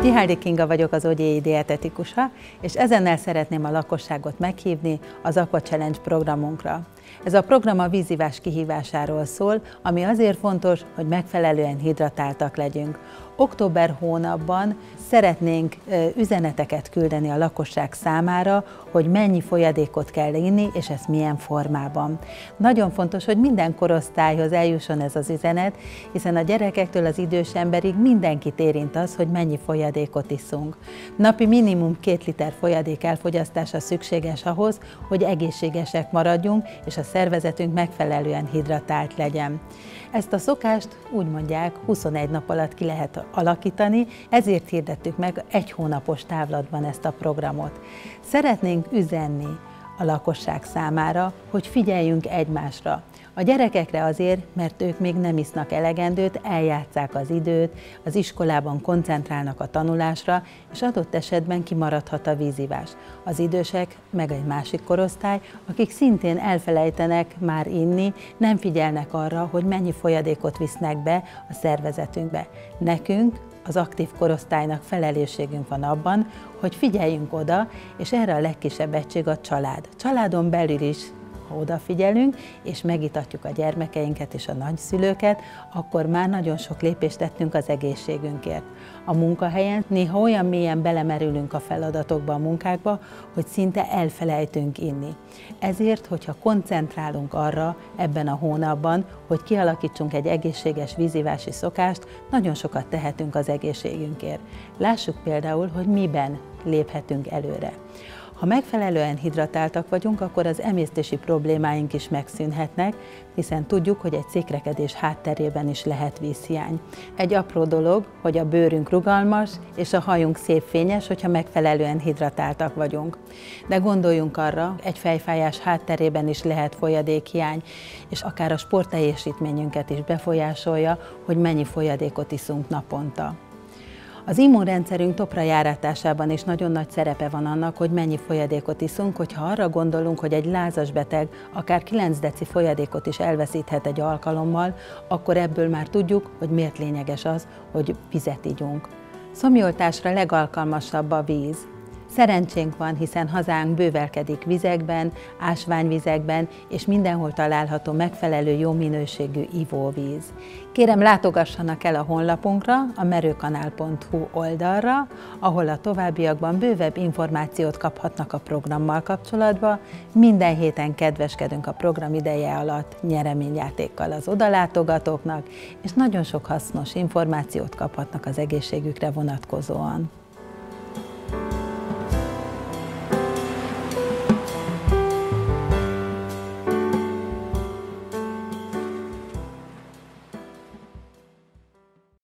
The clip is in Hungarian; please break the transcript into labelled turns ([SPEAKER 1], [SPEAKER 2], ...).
[SPEAKER 1] Gyiháldi Kinga vagyok, az Ogyéi dietetikusa, és ezennel szeretném a lakosságot meghívni az Aqua Challenge programunkra. Ez a program a vízivás kihívásáról szól, ami azért fontos, hogy megfelelően hidratáltak legyünk. Október hónapban szeretnénk üzeneteket küldeni a lakosság számára, hogy mennyi folyadékot kell inni, és ezt milyen formában. Nagyon fontos, hogy minden korosztályhoz eljusson ez az üzenet, hiszen a gyerekektől az idős emberig mindenkit érint az, hogy mennyi folyadékot iszunk. Napi minimum 2 liter folyadék elfogyasztása szükséges ahhoz, hogy egészségesek maradjunk, és a szervezetünk megfelelően hidratált legyen. Ezt a szokást úgy mondják 21 nap alatt ki lehet alakítani, ezért hirdettük meg 1 hónapos távlatban ezt a programot. Szeretnénk üzenni a lakosság számára, hogy figyeljünk egymásra. A gyerekekre azért, mert ők még nem isznak elegendőt, eljátsszák az időt, az iskolában koncentrálnak a tanulásra, és adott esetben kimaradhat a vízivás. Az idősek, meg egy másik korosztály, akik szintén elfelejtenek már inni, nem figyelnek arra, hogy mennyi folyadékot visznek be a szervezetünkbe. Nekünk, az aktív korosztálynak felelősségünk van abban, hogy figyeljünk oda, és erre a legkisebb egység a család. Családon belül is, ha odafigyelünk, és megitatjuk a gyermekeinket és a nagyszülőket, akkor már nagyon sok lépést tettünk az egészségünkért. A munkahelyen néha olyan mélyen belemerülünk a feladatokba, a munkákba, hogy szinte elfelejtünk inni. Ezért, hogyha koncentrálunk arra ebben a hónapban, hogy kialakítsunk egy egészséges vízivási szokást, nagyon sokat tehetünk az egészségünkért. Lássuk például, hogy miben léphetünk előre. Ha megfelelően hidratáltak vagyunk, akkor az emésztési problémáink is megszűnhetnek, hiszen tudjuk, hogy egy székrekedés hátterében is lehet vízhiány. Egy apró dolog, hogy a bőrünk rugalmas és a hajunk szép fényes, hogyha megfelelően hidratáltak vagyunk. De gondoljunk arra, egy fejfájás hátterében is lehet folyadékhiány, és akár a sportteljesítményünket is befolyásolja, hogy mennyi folyadékot iszunk naponta. Az immunrendszerünk topra járatásában is nagyon nagy szerepe van annak, hogy mennyi folyadékot iszunk, hogyha arra gondolunk, hogy egy lázas beteg akár 9 deci folyadékot is elveszíthet egy alkalommal, akkor ebből már tudjuk, hogy miért lényeges az, hogy vizet igyunk. Szomjoltásra legalkalmasabb a víz. Szerencsénk van, hiszen hazánk bővelkedik vizekben, ásványvizekben, és mindenhol található megfelelő jó minőségű ivóvíz. Kérem, látogassanak el a honlapunkra, a merőkanál.hu oldalra, ahol a továbbiakban bővebb információt kaphatnak a programmal kapcsolatban. Minden héten kedveskedünk a program ideje alatt nyereményjátékkal az odalátogatóknak, és nagyon sok hasznos információt kaphatnak az egészségükre vonatkozóan.